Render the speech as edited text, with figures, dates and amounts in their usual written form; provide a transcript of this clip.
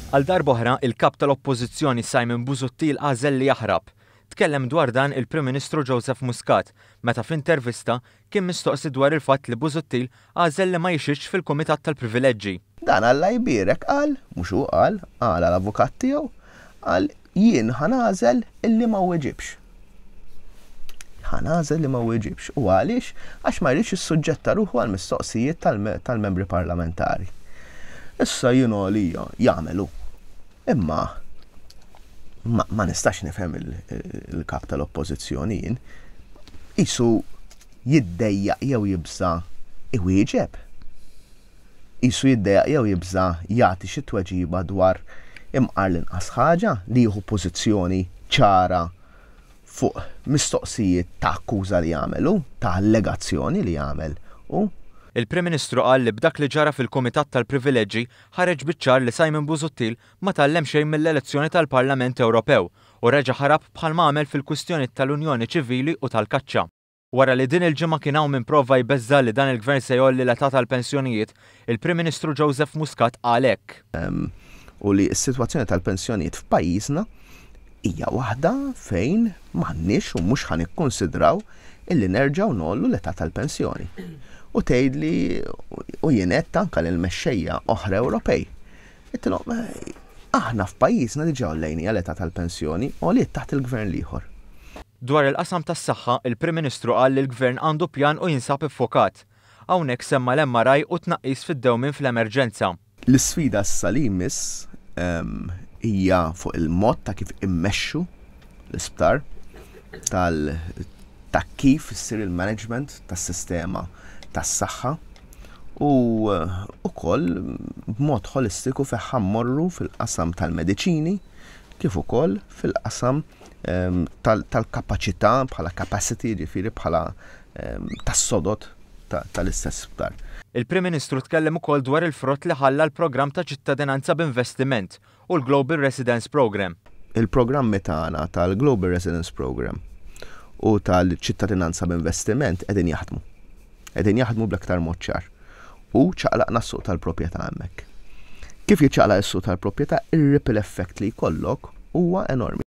Għal darb'oħra il-kap tal-Oppożizzjoni Simon Busuttil għażel li jaħrab. Tkellem dwar dan il-Prim Ministru Joseph Muscat meta f'intervista kien mistoqsi dwar il-fatt li Busuttil għażel li ma jixitx fil-Kumitat tal-Privileġġi. Dan Alla jbierek qal, mhux hu qal l-avukat tiegħu, qal jien ħanażel illi ma weġibx. Ħanażel li ma weġibx. U għaliex? Għax ma jridx issuġġetta ruħu għal mistoqsijiet tal-membri parlamentari. Issa jienu għalija jagħmelu. Imma ma nistax nifhem il-kap tal-Oppożizzjoni jien isu jiddejjaq jew jibża iwieġeb. Isu jiddejjaq jew jibża jagħti xi tweġiba dwar imqar l-inqas ħaġa li jieħu pożizzjoni ċara fuq mistoqsijiet ta' akkuża li jagħmelu, ta' allegazzjoni li jagħmel. Il-Prim Ministru qal li b'dak li ġara fil-Kumitat tal-Privileġġi ħareġ biċ-ċar li Simon Busuttil ma tallem xejn mill-elezzjoni tal-Parlament Ewropew u reġa' ħarab bħalma għamel fil-kwistjoni tal-Unjoni Ċivili u tal-Kaċċa. Wara li din il-ġimgħa kien hawn min prova jbeżża li dan il-Gvern se jolli l-età tal-pensjonijiet, il-Prim Ministru Joseph Muscat qal hekk. U li s-sitwazzjoni tal-pensjonijiet f'pajjiżna hija waħda fejn m'għandniex u mhux ħanikkonsidraw illi nerġgħu nollu l-età tal-pensjoni. U tgħidli u jienet anke lill-mexxejja oħra Ewropej. Qedtilhom aħna f'pajjiżna diġà ollejni għal-età tal-pensjoni u li taħt il-gvern ieħor. Dwar il-qasam tas-saħħa, il-Prim Ministru qal li l-Gvern għandu pjan u jinsab iffokat. Hawnhekk semma l-MRI u tnaqqis fid-dewmien fl-emerġenza. L-isfida issa li jmiss hija fuq il-mod ta' kif immexxu l-isptar ta' kif issir il-management tas-sistema tas-saħħa u wkoll b'mod holistiku fejn ħammorru fil-qasam tal-mediċini kif ukoll fil-qasam tal-kapaċità bħala capacity ġifieri bħala tas-sodod tal-istess isptar. Il-Prim Ministru tkellem ukoll dwar il-frott li ħalla l-programm ta' ċittadinanza b'investiment u l-Global Residence Programme. Il-programmi tagħna tal-Global Residence Programme u tal-ċittadinanza b'investiment qegħdin jaħdmu. Qegħdin jaħdmu bl-aktar mod ċar. U ċaqlaqna s-suq tal-proprjetà hemmhekk. Kif jiċċaqlaq is-suq tal-proprjetà, ir-ripple effect li jkollok huwa enormi.